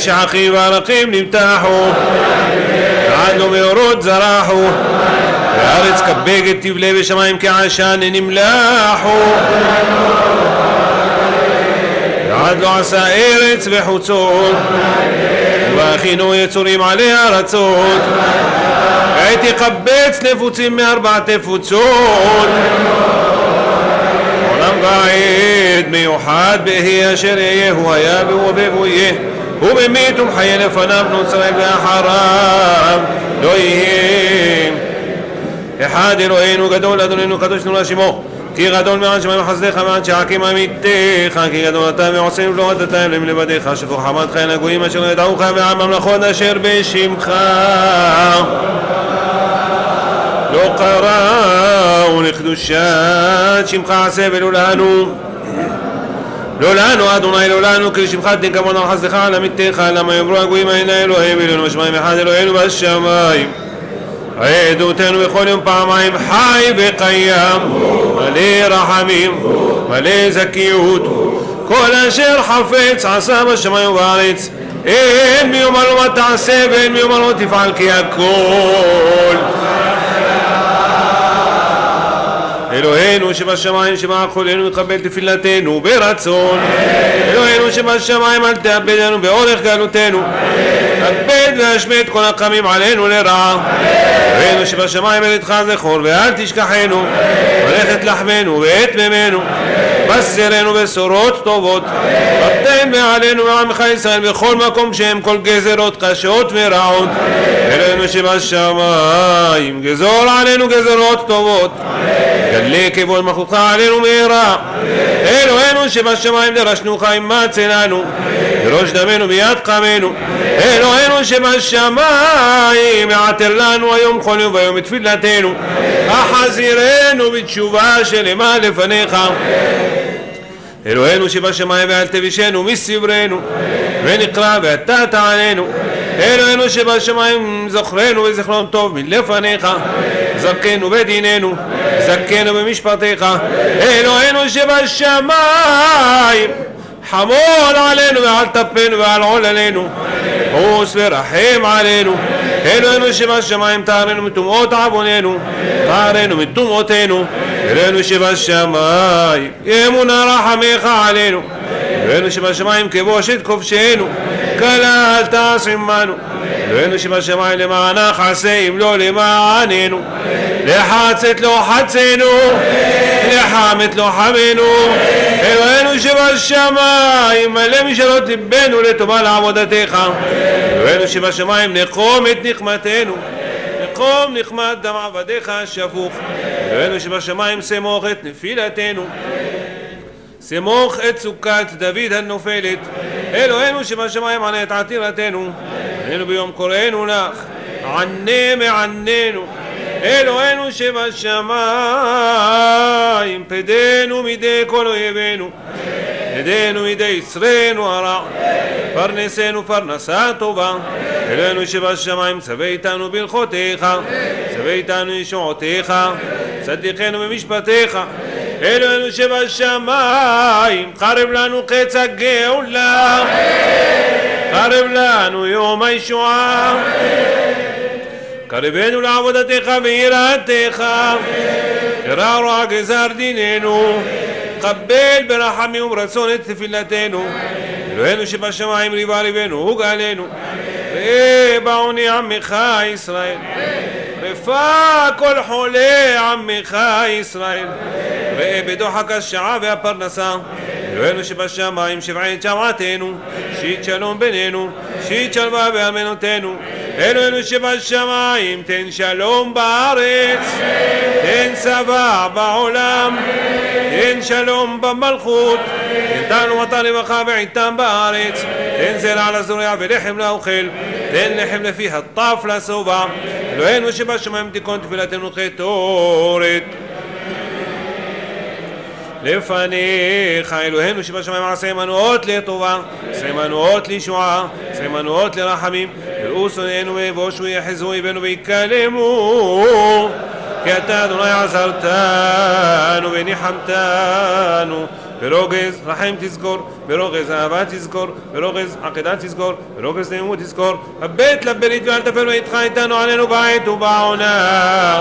שחקים וערכים נמתחו, ועד לא מאורות זרחו, והארץ כבגד תבלה ושמיים כעשן נמלחו, ועד לא עשה ארץ וחוצות, והכינו יצורים עליה ארצות, ועת יקבץ נפוצים מארבע תפוצות, עולם ועד מיוחד בהי אשר יהיה, הוא היה והוא הווה והוא יהיה, הוא ממית ומחיה לפניו נוצרים ואחריו לא יהיה. אחד אלוהינו גדול אדוננו קדוש נורא שמו, כי גדול מעט שמיים חסדך מעט שעקים עמיתך, כי גדול אתה ועושים ולא אתה אלוהים לבדיך, שפוך חמתך אל הגויים אשר ידעוך ועם ממלכות אשר בשמך לא קראו לקדושת שמך עשה ולא לנו, לא לנו אדוני לא לנו, כי לשמך תנקמון על חסדך על עמיתך, למה יאמרו הגויים אין אלוהים אלוהינו בשמיים אחד אלוהינו בשמיים, עדותנו בכל יום פעמיים חי וקיים, מלא רחמים, מלא זכיות, כל אשר חפץ עשה בשמיים ובארץ, אין מי יאמר לו מה תעשה ואין מי יאמר לו תפעל, כי הכל אלוהינו שבשמיים שמע קולנו ותקבל תפילתנו ברצון, אלוהינו שבשמיים אל תאבדנו באורך גלותנו, תאבד והשמד כל הקמים עלינו לרעה, אלוהינו שבשמיים אל ידך זכור ואל תשכחנו, מלאכת לחמנו ואת ממנו, בשרנו בשורות טובות, תן מעלינו ועמך ישראל בכל מקום שהם כל גזרות קשות ורעות, אלוהינו שבשמיים גזור עלינו גזרות טובות, גלה כבוד מלכותך עלינו מהרה, אלוהינו שבשמיים דרשנו חיים מצא לנו, דרוש דמנו ביד קמנו, אלוהינו שבשמיים יעתר לנו היום כל יום ויום את תפילתנו, החזירנו בתשובה שלמה לפניך, אלוהינו שבשמיים ואל תבישנו מסברנו ונקרא ואתה תעננו, אלוהינו שבשמיים זכרנו וזכרון טוב מלפניך, זכנו בדיננו, זכנו במשפטיך, אלוהינו שבשמיים חמול עלינו ועל טפנו ועל עוללינו, חוס ורחם עלינו, אלוהינו שבשמיים תארנו מטומאות עווננו, תארנו מטומאותינו, אלוהינו שבשמיים אמונה רחמך עלינו, אלוהינו שבשמיים כבושת כובשנו, כלה אל תעש עמנו, אלוהינו שבשמיים למענך עשה אם לא למעננו, לחצת לא חצנו, לחמת לא חמנו, אלוהינו שבשמיים מלא משאלות ליבנו לטובה לעבודתך, אלוהינו שבשמיים נקום את נחמתנו, נקום נחמת דם עבדיך השפוך, אלוהינו שבשמיים סמוך את נפילתנו, סמוך את סוכת דוד הנופלת, אלוהינו שבשמיים ענה את עתירתנו, עננו ביום קוראנו לך, ענה מעננו, אלוהינו שבשמיים פדנו מידי כל אויבינו, פדנו מידי יצרנו הרע, פרנסנו פרנסה טובה, אלוהינו שבשמיים צווה איתנו ברכותיך, צווה איתנו ישועותיך, צדיקנו במשפטיך, אלוהינו שבשמיים קרב לנו קץ הגאולה, קרב לנו יום הישועה, קרבנו לעבודתך ויראתך, קרא רוע גזר דיננו, קבל ברחמים וברצון את תפילתנו, אלוהינו שבשמיים ריבה ליבנו הוגעלנו, ראה בעוני עמך ישראל, רפא כל חולה עמך ישראל, ראה בדוחק השעה והפרנסה, אלוהינו שבשמיים שבעי שמעתנו, שית שלום בינינו, שית שלווה בארמנותינו, אלוהינו שבשמיים תן שלום בארץ, תן צבא בעולם, תן שלום במלכות, תן לנו מטר רווחה ועיתם בארץ, תן זרע לזורע ולחם לאוכל, תן לחם לפי הטף לשובע, אלוהינו שבשמיים תיקון תפילתנו קטורת לפניך, אלוהינו שבשמיים עשה מנועות לטובה, עשה מנועות לישועה, עשה מנועות לרחמים, יראו שונאינו ויבושו יחזו איבנו ויקלמו, כי אתה אדוני עזרתנו וניחמתנו. ברוגז רחם תזכור, ברוגז אהבה תזכור, ברוגז עקדה תזכור, ברוגז נעימות תזכור. הבט לברית ואל תפל ואיתך איתנו עלינו בעת ובעונה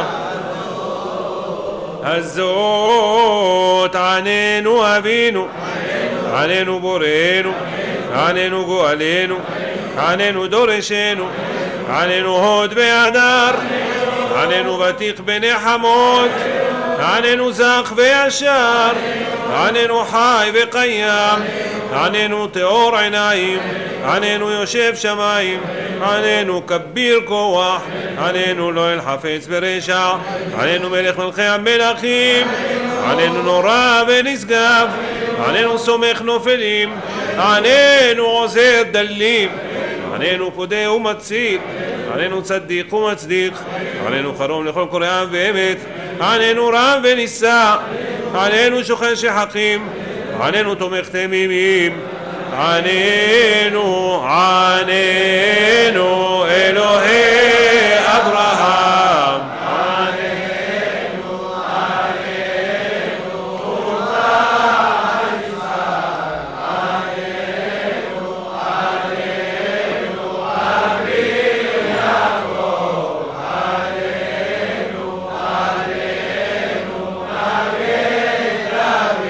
הזאת. עננו אבינו, עננו בורנו, עננו גואלנו, עננו דורשנו, עננו הוד והדר, עננו ותיק בנחמות, עננו זך וישר, עננו חי וקיים, עננו טהור עיניים, עננו יושב שמיים, עננו כביר כוח, עננו לא אל חפץ ברשע, עננו מלך מלכי המלכים, עננו נורא ונשגב, עננו סומך נופלים, עננו עוזר דלים, עננו פודה ומציל, עננו צדיק ומצדיק, עננו חרום לכל קוראיו באמת, עננו רם ונישא, עננו שוכן שחקים, עננו תומך תמימים, עננו עננו אלוהי אברהם, עננו עננו עננו עננו אבי יעקב, עננו עננו אבי דוד,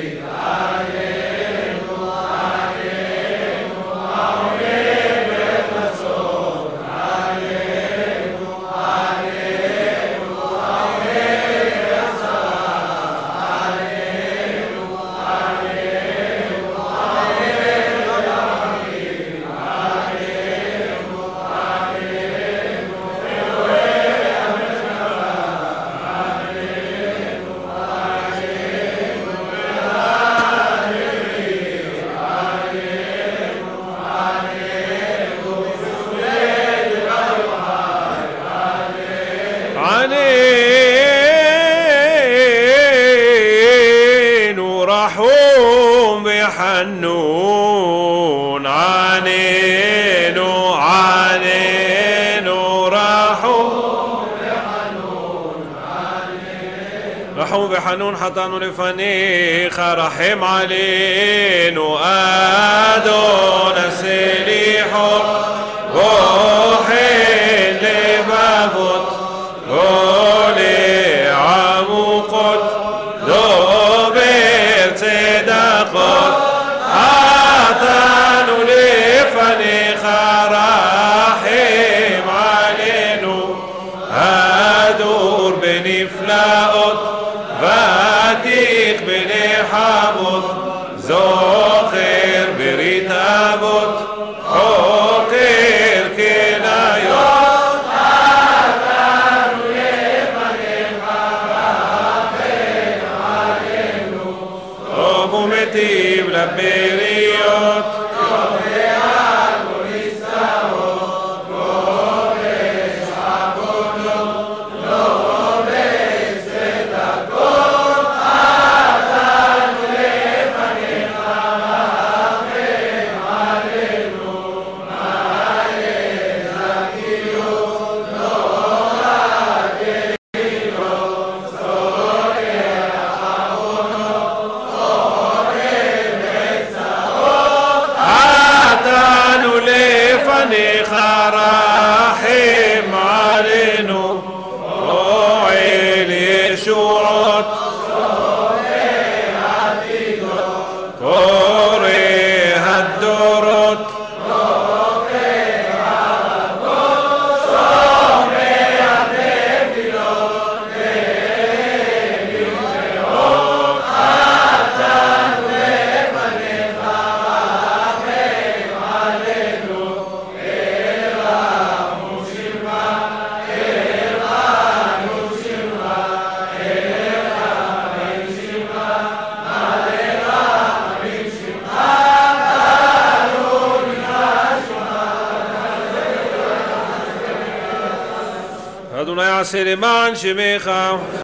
עננו עננו העומד בעת מצור, עננו עננו העומד בצרה, עננו עננו העומד ברחמים, עננו עננו אלוהי הממשלה, עננו עננו عَنَيْنُ رَحُومْ بحنون، عَنَيْنُ رحوم بحنون حطانو לפניך, רחם עלינו אדון הסליחות, בוחן לבבות, גולה עמוקות, דובר צדקות, חטאנו לפניך, רחם עלינו הדור בנפלאות, ותיק בנחמות, זוכר ברית אבות, חוקר כניות, חטאנו לפניך, רחם עלינו, טוב ומיטיב לבריות, לפניך, רחם עלינו, אוהל ישועות, קורא הדורות, אדוני עשה למען שמך.